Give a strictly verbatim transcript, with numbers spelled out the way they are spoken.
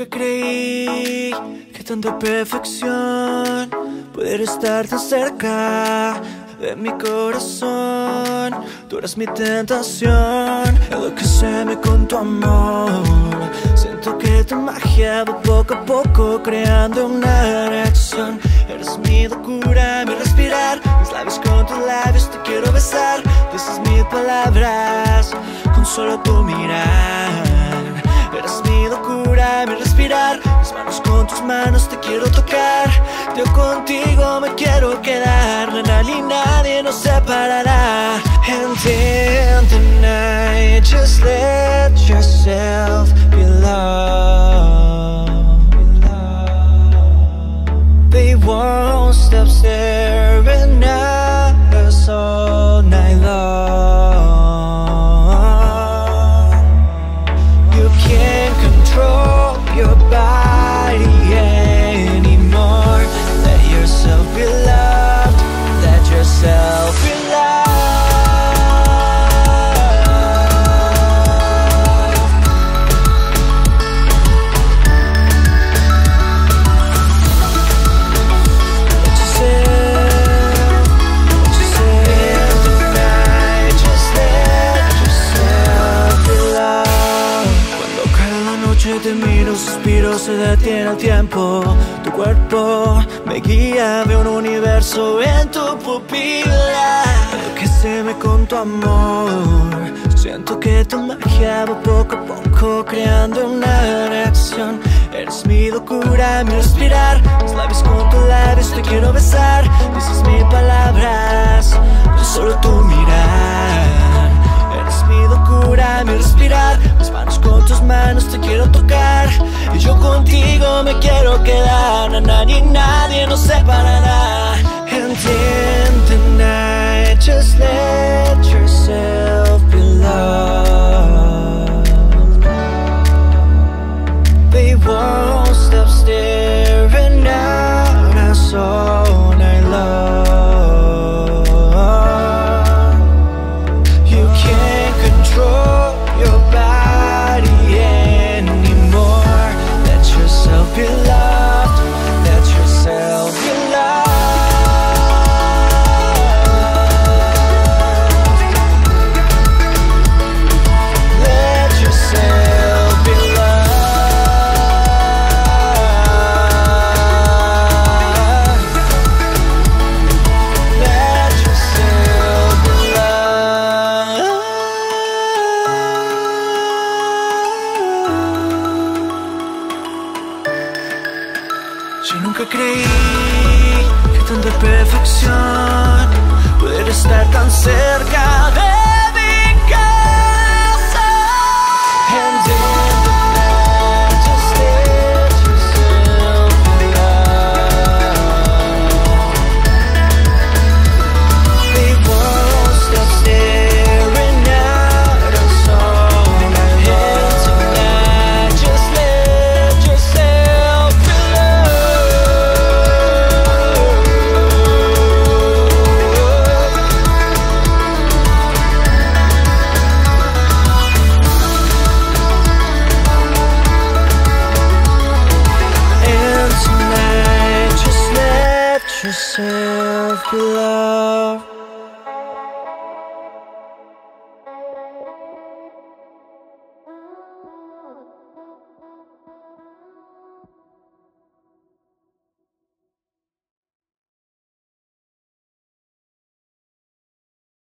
nunca creí que tanta perfección pudiera estar tan cerca de mi corazón. Tú eres mi tentación, enloqueceme con tu amor. Siento que tu magia va poco a poco creando una reacción. Eres mi locura, mi respirar, mis labios con tus labios te quiero besar. Dices mil palabras con solo tu mirar. Eres mi locura, mi respirar, mis manos con tus manos te quiero tocar. Yo contigo me quiero quedar, nada ni nadie nos separará. And in the night, just let yourself be loved. They won't stop staring at us all night long. You can't control your body anymore. Let yourself be loved. Let yourself be loved. Let yourself, let yourself in the night. Just let yourself be loved. Cuando cae la noche te miro, suspiro, se detiene el tiempo. Tu cuerpo me guía, veo un universo en tu pupila. Enloqueceme con tu amor. Siento que tu magia va poco a poco creando una reacción. Eres mi locura, mi respirar, mis labios con tus labios te quiero besar. Dices mil palabras con solo tu mirar. Eres mi locura, mi respirar, mis manos con tus manos te quiero tocar. Y yo contigo me quiero quedar, nada ni nadie nos separará. And in the night, just let yourself be loved. They won't stop staring at us all night long. You can't control your body anymore. Let yourself be loved. Let yourself be loved. Let yourself be loved. Let yourself be loved. Yo nunca creí que tanta perfección pudiera estar tan cerca de mi casa. And in the night, just let yourself be loved. They won't stop staring at us all night long. And tonight, just let yourself be And tonight, just let yourself be loved.